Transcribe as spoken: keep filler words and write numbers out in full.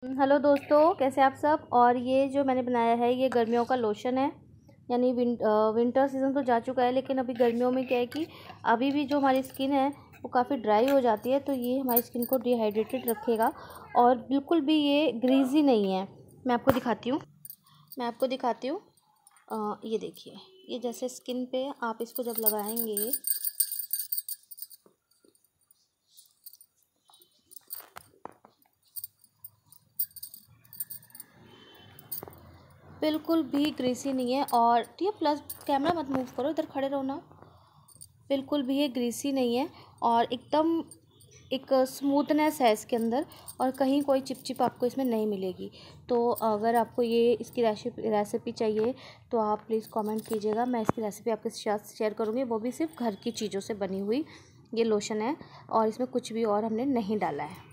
Hello दोस्तों, कैसे आप सब। और ये जो मैंने बनाया है ये गर्मियों का लोशन है। यानी विन विंटर सीज़न तो जा चुका है, लेकिन अभी गर्मियों में क्या है कि अभी भी जो हमारी स्किन है वो काफ़ी ड्राई हो जाती है, तो ये हमारी स्किन को डिहाइड्रेटेड रखेगा और बिल्कुल भी ये ग्रीजी नहीं है। मैं आपको दिखाती हूँ मैं आपको दिखाती हूँ ये देखिए, ये जैसे स्किन पे आप इसको जब लगाएंगे बिल्कुल भी ग्रीसी नहीं है। और ये प्लस कैमरा मत मूव करो, इधर खड़े रहो ना। बिल्कुल भी ये ग्रीसी नहीं है और एकदम एक स्मूथनेस है इसके अंदर, और कहीं कोई चिपचिप आपको इसमें नहीं मिलेगी। तो अगर आपको ये इसकी रेसिपी रेसिपी चाहिए तो आप प्लीज़ कमेंट कीजिएगा, मैं इसकी रेसिपी आपके साथ शेयर करूँगी। वो भी सिर्फ घर की चीज़ों से बनी हुई ये लोशन है और इसमें कुछ भी और हमने नहीं डाला है।